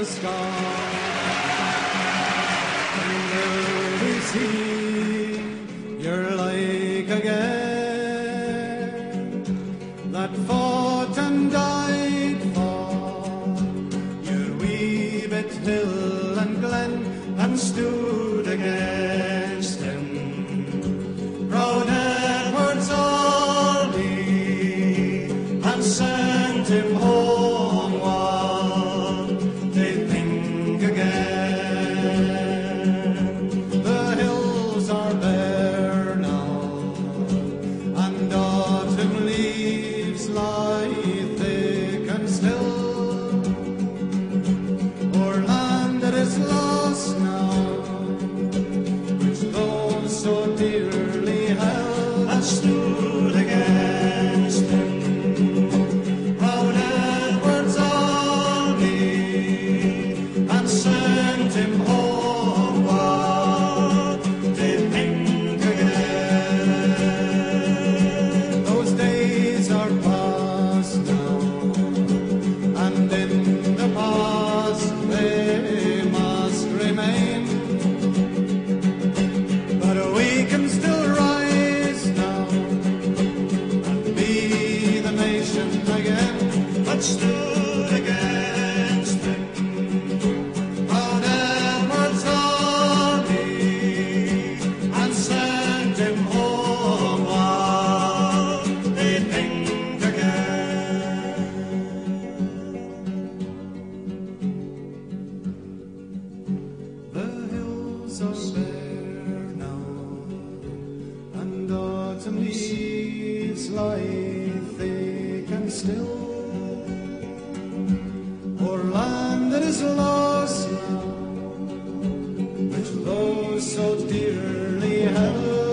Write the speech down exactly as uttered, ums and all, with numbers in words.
sky. And there we see you're like again, that fought and died for your wee bit hill and glen, and stood against him. Proud Edward's army, and sent him homeward. They think again. The hills are bare now, and autumn leaves lie thick and still. O'er land that is lost now, which those so dearly held, and stood against him. Proud Edward's army, and sent him homeward. They think again. Those days are past now, and in the past they must remain. But we can still rise now, and be the nation again that stood against him. Proud Edward's army, and sent him homeward. They think again. The hills are bare now, and autumn leaves lie thick and still. O'er land that is lost now, which those so dearly held,